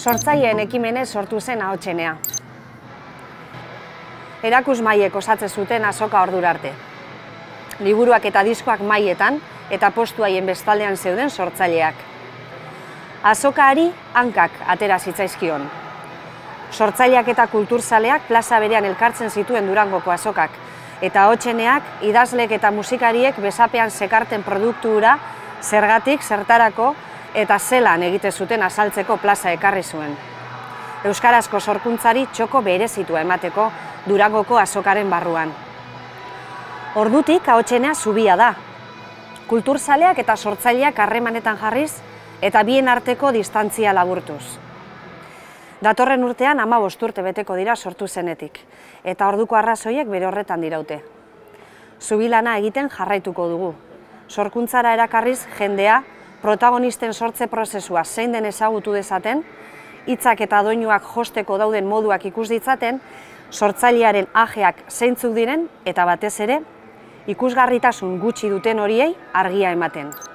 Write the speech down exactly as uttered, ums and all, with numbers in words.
sortzaileen ekimenez sortu zen Ahotsenea. Erakusmaiek osatzen zuten azoka ordura arte. Liburuak eta diskoak mailetan eta postu haien bestaldean zeuden sortzaileak. Azokaari hankak atera zitzaizkion. Sortzaileak eta kulturzaleak plaza berean elkartzen zituen Durangoko azokak, eta Ahotseneak idazleek eta musikariek besapean zekarten produktu hura zergatik, zertarako eta zelan egite zuten azaltzeko plaza ekarri zuen. Euskarazko sorkuntzari txoko berezitua emateko Durangoko azokaren barruan. Ordutik Ahotsenea zubia da. Kulturzaleak eta sortzaileak harremanetan jarriz eta bien arteko distantzia laburtuz. Datorren urtean hamabost urte beteko dira sortu zenetik, eta orduko arrazoiek bere horretan diraute. Zubilana egiten jarraituko dugu. Sorkuntzara erakarriz jendea, protagonisten sortze prozesua zein den ezagutu dezaten, hitzak eta doinuak josteko dauden moduak ikus ditzaten, sortzailearen ajeak zeintzuk diren eta batez ere, ikusgarritasun gutxi duten horiei argia ematen.